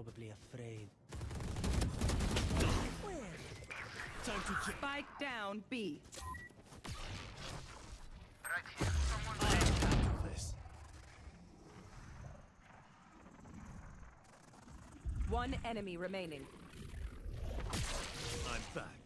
probably afraid. Time to check. Spike down B. Right here. Someone I handle this. One enemy remaining. I'm back.